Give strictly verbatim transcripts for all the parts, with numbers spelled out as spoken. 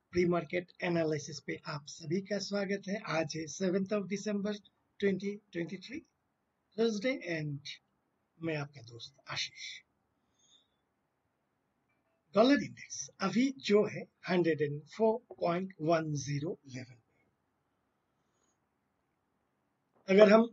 Pre market analysis पे आप सभी का स्वागत है। आज है seventh of December twenty twenty three Thursday and मैं आपका दोस्त आशीष। डॉलर इंडेक्स अभी जो है hundred and four point one zero level. अगर हम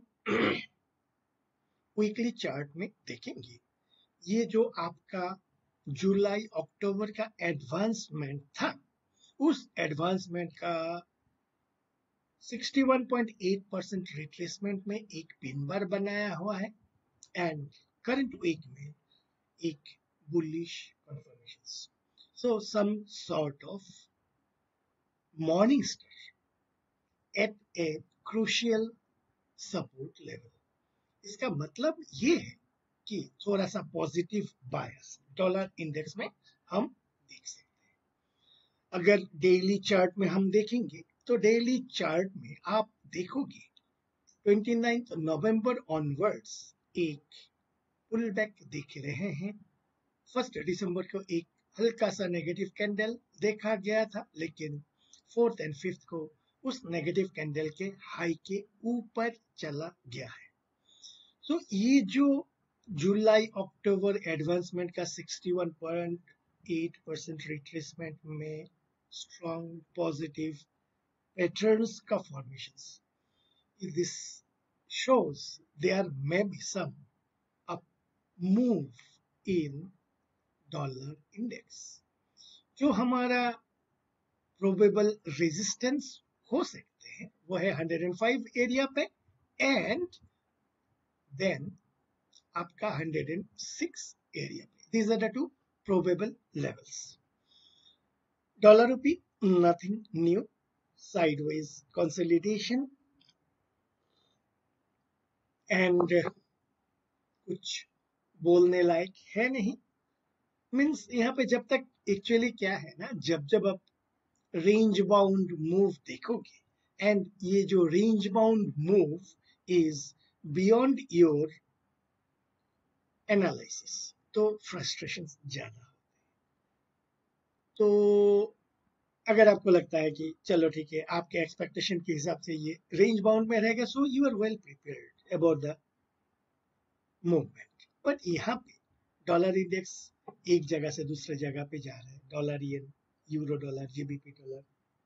वीकली चार्ट में देखेंगे, ये जो आपका जुलाई अक्टूबर का एडवांसमेंट था, उस एडवांसमेंट का sixty one point eight percent retracement में एक पिन बार बनाया हुआ है एंड करंट वीक में एक bullish confirmations. So some sort of morning star at a crucial support level. इसका मतलब ये है कि थोड़ा सा पॉजिटिव बायस डॉलर इंडेक्स में हम देख सकते हैं। अगर डेली चार्ट में हम देखेंगे तो डेली चार्ट में आप देखोगे ट्वेंटी नाइन्थ नवंबर ऑनवर्ड्स एक पुल बैक दिख रहे हैं। फर्स्ट दिसंबर को एक हल्का सा नेगेटिव कैंडल देखा गया था, लेकिन फोर्थ एंड फिफ्थ को उस नेगेटिव कैंडल के हाई के ऊपर चला गया है। सो so, ये जो जुलाई अक्टूबर एडवांसमेंट का sixty one point eight percent retracement में स्ट्रॉन्ग पॉजिटिव पैटर्न्स का formations, this shows there may be some up move in dollar index. जो हमारा प्रोबेबल रेजिस्टेंस हो सकते हैं वो है हंड्रेड एंड फाइव एरिया पे एंड देन आपका हंड्रेड एंड सिक्स एरिया पे। These are the two probable levels. Dollar rupee nothing new, sideways consolidation and कुछ बोलने लायक है नहीं। मीन्स यहाँ पे जब तक एक्चुअली क्या है ना, जब जब आप रेंज बाउंड मूव देखोगे एंड ये जो range bound move is beyond your analysis, तो फ्रस्ट्रेशन ज्यादा होते हैं। तो अगर आपको लगता है कि चलो ठीक है, आपके एक्सपेक्टेशन के हिसाब से ये रेंज बाउंड में रहेगा, so you are well prepared about the movement. But यहाँ पे डॉलर इंडेक्स एक जगह से दूसरे जगह पे जा रहा है। Dollar yen, euro dollar, GBP dollar,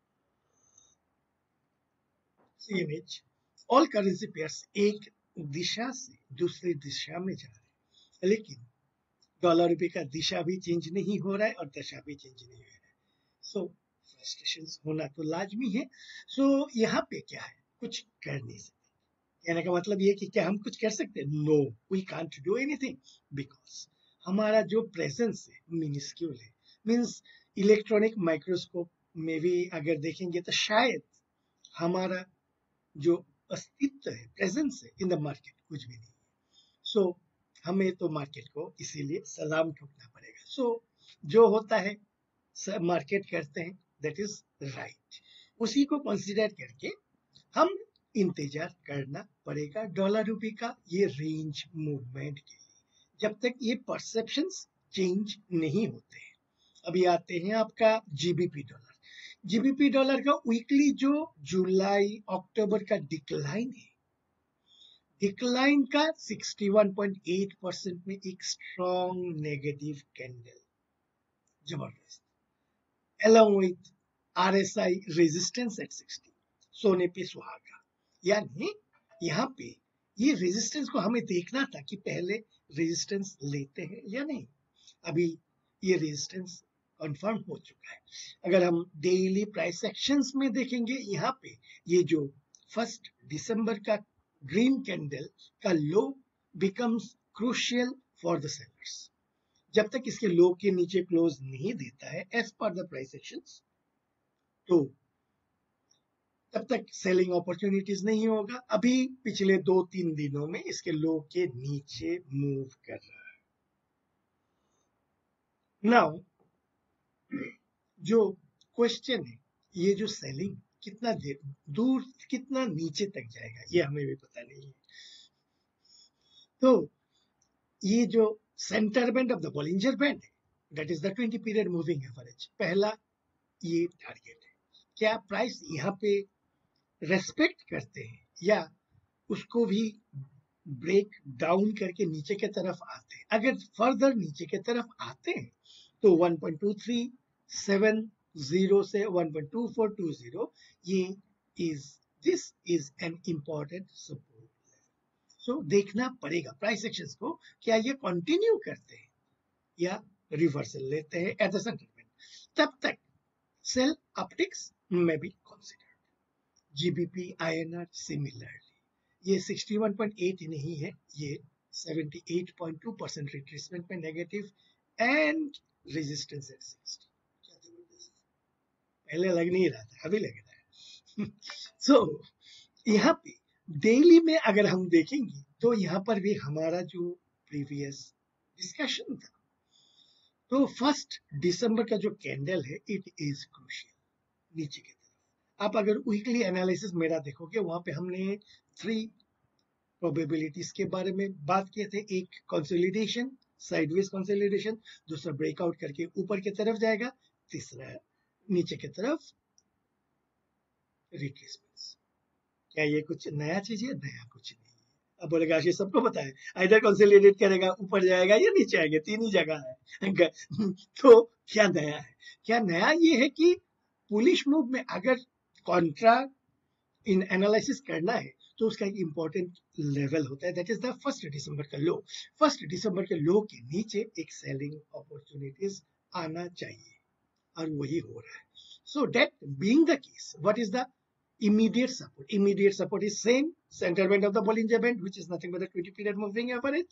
CNH, all currency pairs एक दिशा से दूसरी दिशा में जा रहे हैं, लेकिन डॉलर रुपए का दिशा भी चेंज नहीं हो रहा है और दशा भी चेंज नहीं हो रहा है। सो फ्रस्ट्रेशन होना तो लाजमी है। सो so, यहाँ पे क्या है, कुछ कर नहीं सकते। कहने का मतलब ये कि क्या हम कुछ कर सकते हैं? No, we can't do anything because हमारा जो प्रेजेंस है मिनिस्क्यूल है। मीन्स इलेक्ट्रॉनिक माइक्रोस्कोप में भी अगर देखेंगे तो शायद हमारा जो अस्तित्व है, प्रेजेंस है इन द मार्केट, कुछ भी नहीं है। सो so, हमें तो मार्केट को इसीलिए सलाम ठोकना पड़ेगा। सो so, जो होता है मार्केट करते हैं, दैट इज राइट। उसी को कंसीडर करके हम इंतजार करना पड़ेगा डॉलर रुपए का ये रेंज मूवमेंट के लिए, जब तक ये परसेप्शंस चेंज नहीं होते हैं। अभी आते हैं आपका जीबीपी डॉलर। जीबीपी डॉलर का वीकली जो जुलाई अक्टूबर का डिक्लाइन है, डिक्लाइन का sixty one point eight percent में एक स्ट्रॉन्ग नेगेटिव कैंडल, जबरदस्त, along with RSI resistance at sixty, सोने पे सुहागा। यानी यहाँ पे ये रेजिस्टेंस को हमें देखना था कि पहले रेजिस्टेंस लेते हैं या नहीं। अभी ये रेजिस्टेंस कंफर्म हो चुका है। अगर हम डेली प्राइस एक्शंस में देखेंगे, यहाँ पे ये जो फर्स्ट दिसंबर का ग्रीन कैंडल का low becomes crucial for the sellers. जब तक इसके लो के नीचे क्लोज नहीं देता है as per the price actions, तो तब तक सेलिंग अपॉर्चुनिटीज नहीं होगा। अभी पिछले दो तीन दिनों में इसके लो के नीचे मूव कर रहा है। नाउ जो क्वेश्चन है, ये जो सेलिंग कितना देर दूर, कितना नीचे तक जाएगा, ये हमें भी पता नहीं है। तो ये जो centre band of the Bollinger band है, that is the twenty period moving average, पहला ये टारगेट है। क्या प्राइस यहाँ पे रेस्पेक्ट करते हैं या उसको भी ब्रेक डाउन करके नीचे की तरफ आते हैं? अगर फर्दर नीचे की तरफ आते हैं तो one point two three seven zero से one point two four two zero, ये is this is an important support. So देखना पड़ेगा प्राइस एक्शंस को, क्या ये कंटिन्यू करते हैं या रिवर्सल लेते हैं एट द सेंटरमेंट। तब तक सेल अपटिक्स में भी कंसीडर। जीबीपी आईएनआर सिमिलरली ये सिक्सटी वन पॉइंट एट नहीं है, ये seventy eight point two percent retracement में negative and resistance at sixty. क्या जबरदस्त, पहले लग नहीं रहा था, अभी लग रहा है। सो so, यहाँ पे डेली में अगर हम देखेंगे तो यहाँ पर भी हमारा जो प्रीवियस डिस्कशन था, तो फर्स्ट दिसंबर का जो कैंडल है इट इज क्रूशियल नीचे की तरफ। आप अगर वीकली एनालिसिस मेरा देखोगे, वहां पे हमने थ्री प्रोबेबिलिटीज के बारे में बात किए थे। एक कंसोलिडेशन, साइडवेज कंसोलिडेशन, दूसरा ब्रेकआउट करके ऊपर की तरफ जाएगा, तीसरा नीचे की तरफ रिट्रेसमेंट्स। क्या ये कुछ नया चीज है? नया कुछ नहीं है। अब बोलेगा ये सबको पता है, इधर कंसोलिडेट करेगा, ऊपर जाएगा या नीचे आएगा, तीन ही जगह है। तो क्या नया है? क्या नया ये है कि बुलिश मूव में अगर कॉन्ट्रा इन एनालिसिस करना है तो उसका एक इंपॉर्टेंट लेवल होता है, that is the first December का लो। फर्स्ट दिसंबर के लो के नीचे एक सेलिंग अपॉर्चुनिटीज आना चाहिए और वही हो रहा है। So that being the case, what is the immediate support? Immediate support is same center band of the Bollinger Band, which is nothing but the twenty period moving average.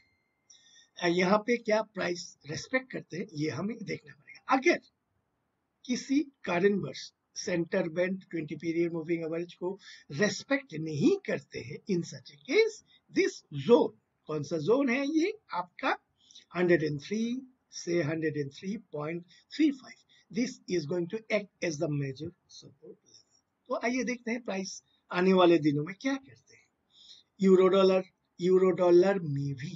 यहाँ पे क्या प्राइस रेस्पेक्ट करते हैं ये हमें देखना पड़ेगा। अगर किसी कारणवश centre band twenty period moving average को रेस्पेक्ट नहीं करते हैं, in such a case this zone, कौन सा जोन है ये आपका हंड्रेड एंड थ्री से hundred and three point three five, this is going to act as the major support. तो आइए देखते हैं प्राइस आने वाले दिनों में क्या करते हैं। यूरो डॉलर, यूरो डॉलर में भी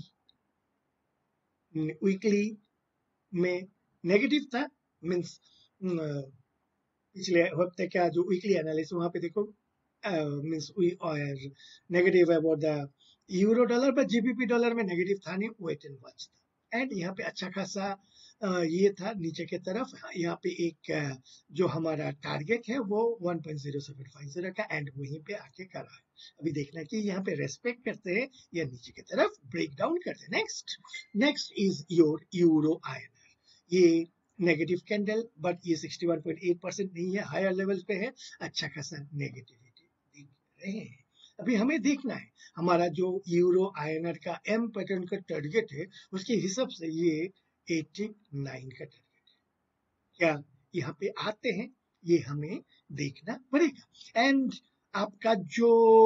वीकली में नेगेटिव था, मींस पिछले हफ्ते का जो वीकली एनालिसिस वहां पे देखो means we are negative about the euro dollar, पर जीबीपी डॉलर में नेगेटिव था नहीं, वेट एंड वॉच था। एंड यहाँ पे अच्छा खासा ये था नीचे के तरफ। यहाँ पे एक जो हमारा टारगेट है वो one point zero seven five zero का, एंड वहीं पे आके करा है। अभी देखना कि यहाँ पे रेस्पेक्ट करते हैं या नीचे की तरफ ब्रेक डाउन करते हैं। Next next is your euro INR. ये नेगेटिव कैंडल, बट ये sixty one point eight percent नहीं है, हायर लेवल पे है, अच्छा खासा नेगेटिविटी दिख रहे हैं। अभी हमें देखना है हमारा जो यूरो आईएनआर का एम पैटर्न का टारगेट है, उसके हिसाब से ये एटी नाइन का टारगेट है। क्या यहाँ पे आते हैं ये हमें देखना पड़ेगा। एंड आपका जो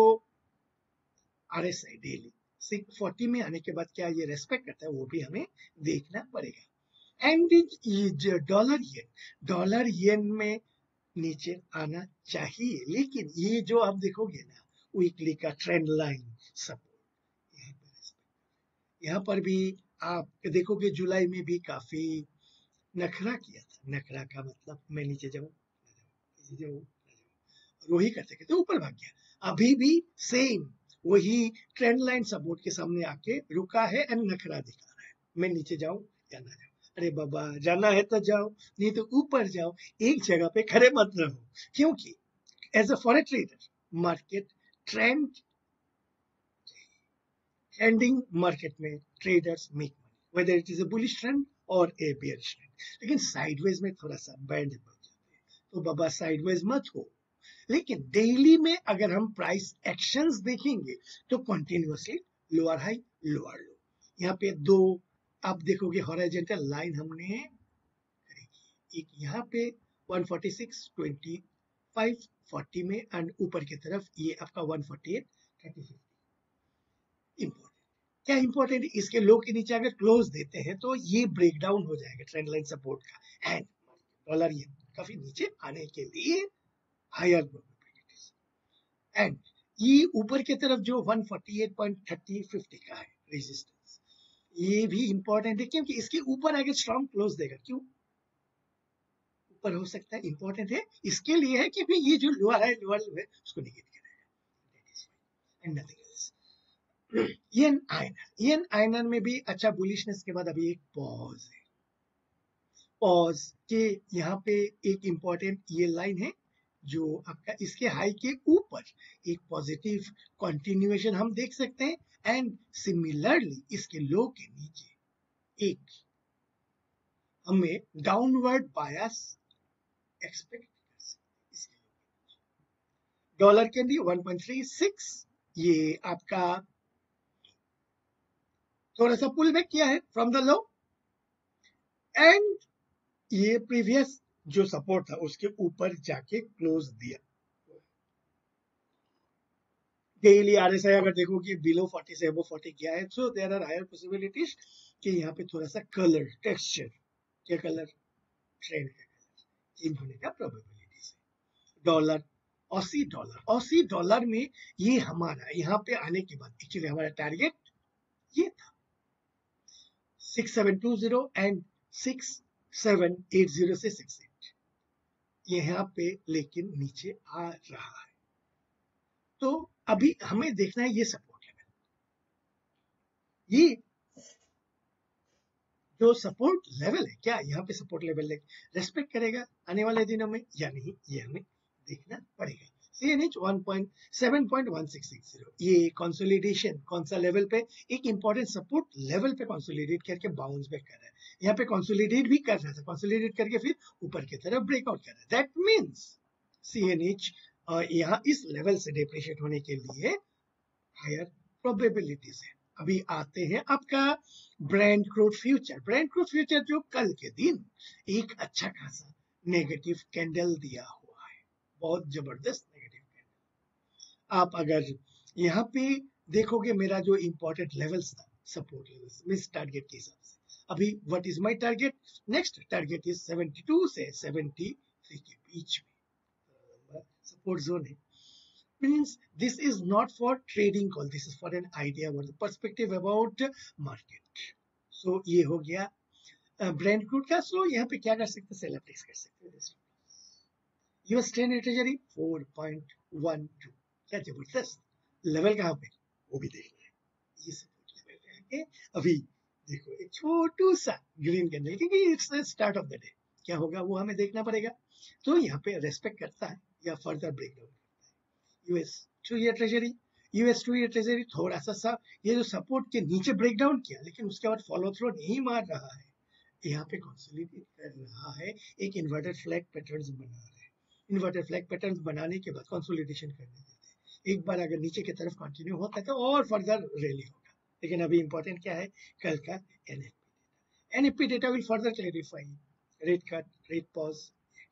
आरएसआई डेली सिक्स फोर्टी में आने के बाद क्या ये रेस्पेक्ट करता है वो भी हमें देखना पड़ेगा। And dollar yen, dollar yen में नीचे आना चाहिए, लेकिन ये जो आप देखोगे ना वीकली का ट्रेंड लाइन सपोर्ट, यहाँ पर यहाँ पर भी आप देखोगे जुलाई में भी काफी नखरा किया था। नखरा का मतलब मैं नीचे जाऊं नीचे जाऊं वही करते करते ऊपर भाग गया। अभी भी सेम वही ट्रेंड लाइन सपोर्ट के सामने आके रुका है एंड नखरा दिखा रहा है, मैं नीचे जाऊं या ना जाऊं। अरे बाबा जाना है तो जाओ, नहीं तो ऊपर जाओ, एक जगह पे खड़े मत रहो, क्योंकि as a foreign trader market trend, trending market में traders make money whether it is a bullish trend और ए बेयरिश ट्रेंड। लेकिन साइडवेज में थोड़ा सा बैंड बन जाते हैं, तो बाबा साइडवेज मत हो। लेकिन डेली में अगर हम प्राइस एक्शंस देखेंगे तो continuously lower high lower low. यहाँ पे दो आप देखोगे हॉरिजॉन्टल लाइन हमने एक यहाँ पे one forty six twenty five forty में एंड ऊपर की तरफ ये आपका one forty eight thirty fifty. Important क्या इंपॉर्टेंट, इसके लो के नीचे अगर क्लोज देते हैं तो ये ब्रेक डाउन हो जाएगा ट्रेंड लाइन सपोर्ट का, एंड डॉलर ये काफी नीचे आने के लिए हायर प्रोबेबिलिटीज। एंड ये ऊपर की तरफ जो one forty eight point thirty fifty का है रेजिस्टेंस, ये भी इंपॉर्टेंट है, क्योंकि इसके ऊपर अगर स्ट्रॉन्ग क्लोज देगा, क्यों ऊपर हो सकता है, इंपॉर्टेंट है, इसके लिए है कि भी ये जो लोअर है लोअर है उसको निगेट करेगा and nothing else. yen INR yen INR में भी अच्छा बुलिशनेस के बाद अभी एक पॉज है, पॉज के यहाँ पे एक इंपॉर्टेंट ये लाइन है जो आपका इसके हाई के ऊपर एक पॉजिटिव कंटिन्यूएशन हम देख सकते हैं एंड सिमिलरली इसके लो के नीचे एक हमें डाउनवर्ड बायस एक्सपेक्ट कर सकते हैं। डॉलर कैंडी वन पॉइंट थ्री सिक्स ये आपका थोड़ा सा पुल बैक किया है फ्रॉम द लो एंड ये प्रीवियस जो सपोर्ट था उसके ऊपर जाके क्लोज दिया। डेली आरएसआई अगर देखो कि बिलो फोर्टी से अबव फोर्टी गया है, so there are higher possibilities कि यहाँ पे थोड़ा सा कलर टेक्सचर क्या कलर ट्रेंड का कलर चेंज होने का प्रोबेबिलिटीज है। Dollar Aussie dollar Aussie dollar में ये हमारा यहाँ पे आने के बाद एक्चुअली हमारा टारगेट ये था six seven two zero and six seven eight zero से सिक्स एट यहाँ पे लेकिन नीचे आ रहा है। तो अभी हमें देखना है ये सपोर्ट लेवल, ये जो सपोर्ट लेवल है क्या यहाँ पे सपोर्ट लेवल रेस्पेक्ट करेगा आने वाले दिनों में या नहीं, ये हमें देखना पड़ेगा। C N H one point seven point one six six zero ये कंसोलिडेशन कौन सा लेवल पे, एक इंपॉर्टेंट सपोर्ट लेवल पे कंसोलिडेट करके बाउंस बैक कर रहा है। यहाँ पे कंसोलिडेट भी कर रहा था, कंसोलिडेट करके फिर ऊपर की तरफ ब्रेकआउट कर रहा है। That means C N H यहाँ इस लेवल से डिप्रिशिएट होने के लिए हायर प्रोबेबिलिटीज है। अभी आते हैं आपका Brent crude future. Brent crude future जो कल के दिन एक अच्छा खासा नेगेटिव कैंडल दिया हुआ है, बहुत जबरदस्त नेगेटिव कैंडल। आप अगर यहाँ पे देखोगे मेरा जो इंपॉर्टेंट लेवल्स था सपोर्ट लेवल्स मिस टारगेट के हिसाब से, अभी what is my target, next target is seventy two से सेवेंटी थ्री के बीच में सपोर्ट जोन है। Means this is not for trading call, this is for an idea or the perspective about market. So ये हो गया brand crude का। सो so, यहाँ पे क्या कर सकते हैं, सेल अप्लाइज कर सकते हैं। US ten treasury four point one two क्या जबरदस्त लेवल कहाँ पे वो भी देखना है। ये सपोर्ट लेवल पे आके अभी देखो एक छोटू सा ग्रीन कैंडल, क्योंकि it's the start of the day, क्या होगा वो हमें देखना पड़ेगा। तो यहाँ पे रेस्पेक्ट करता है या further breakdown US two year treasury, US two year treasury थोड़ा सा सा ये जो सपोर्ट के नीचे ब्रेकडाउन किया लेकिन उसके बाद फॉलो थ्रू नहीं मार रहा है, यहाँ पे कंसोलिडेट कर रहा है, एक इन्वर्टेड फ्लैग पैटर्न्स बना रहे हैं। इन्वर्टेड फ्लैग पैटर्न्स बनाने के बाद कंसोलिडेशन करने देते हैं, एक बार अगर नीचे की तरफ कंटिन्यू होता है तो और फर्दर रैली होगा। लेकिन अभी इंपॉर्टेंट क्या है, कल का NFP NFP data will further clarify rate cut, rate pause,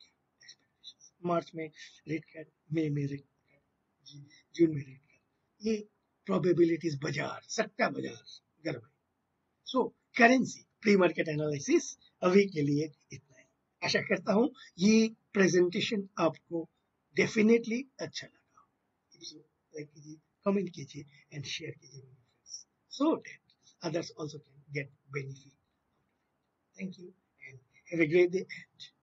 मार्च में रेट कट, मई में रेट जून में रेट कट, ये प्रोबेबिलिटीज बाजार सट्टा बाजार गर्म है। So currency pre market analysis अभी के लिए इतना ही। आशा करता हूं ये प्रेजेंटेशन आपको डेफिनेटली अच्छा लगा। लाइक कीजिए, कमेंट कीजिए एंड शेयर कीजिए so that others also can get benefit. Thank you and have a great day.